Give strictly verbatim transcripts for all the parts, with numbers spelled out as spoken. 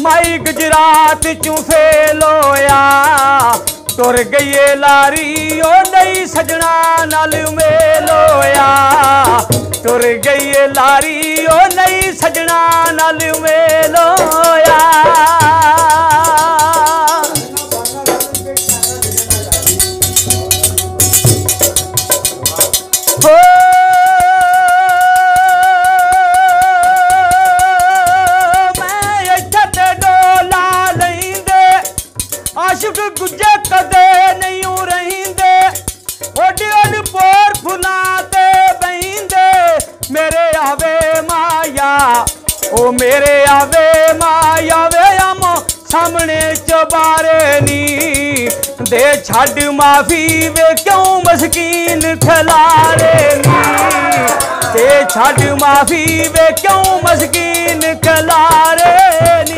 माई गुजरात चू फेल होया तुर गई लारी ओ नहीं सजना नाल मेल होया तुर गई लारी ओ नहीं सजना नाल मेल होया आशिक गुजे कदे नहीं रहिंदे ओडी ओडी पोर फुलाते बहिंदे मेरे आवे माया ओ मेरे आवे माया वे आमो सामने चबारे नी दे छड़ माफी वे क्यों मस्कीन खलारे नी दे छड़ माफी वे क्यों मस्कीन खलारे नी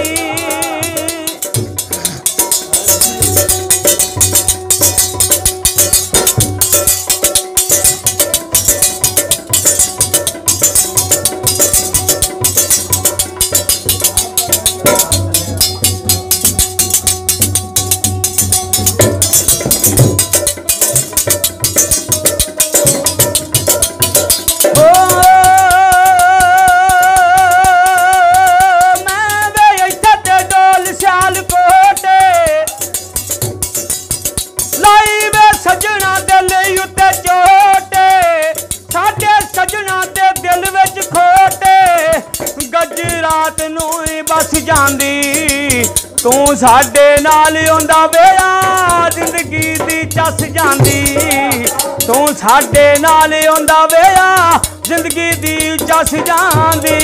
सजना दिल उत्ते चोटे साडे सजना दे दिल विच खोटे गज रात नूं बस जांदी तू साडे नाल आउंदा वेआ जिंदगी दी चस जांदी तू साडे नाल आउंदा वेआ जिंदगी दी चस जांदी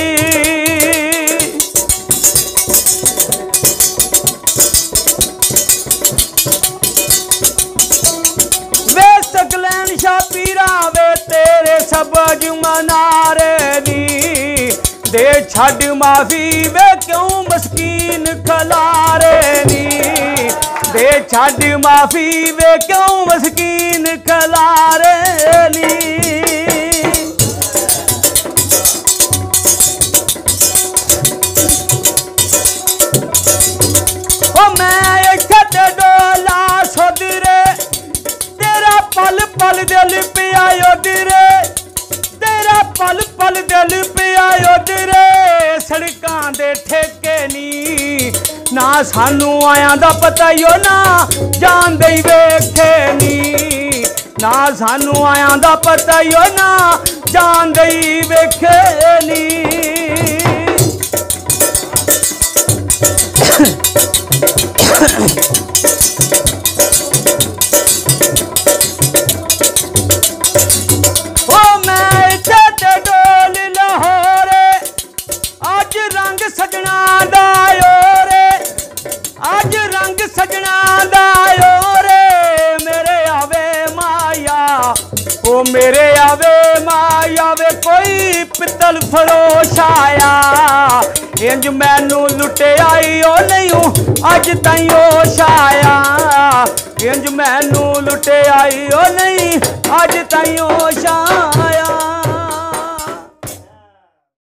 सकलैन शाह पीरा वे तेरे सबज मनारे नी दे छड़ माफी वे क्यों मस्कीन खलारे नी दे छड़ माफी वे क्यों मस्कीन खलारे नी ओ मैं इत्थे डोला सोदरे पल पल दिल पिया उधरे तेरा पल पल दिल पिया उधरे सड़कां दे ठेके नी ना सानू आया दा पता ही ना जान दे वेखे नी ना सानू आया दा पता ही ना जान दे वेखे नी सजना दायो रे आज रंग सजना दायो रे मेरे आवे माया ओ मेरे आवे माया वे कोई पितल फरोश आया इंज मैनू लुटे आई ओ नहीं अज ताई होश आया इंज मैनू लुटे आई ओ नहीं अज ताई होश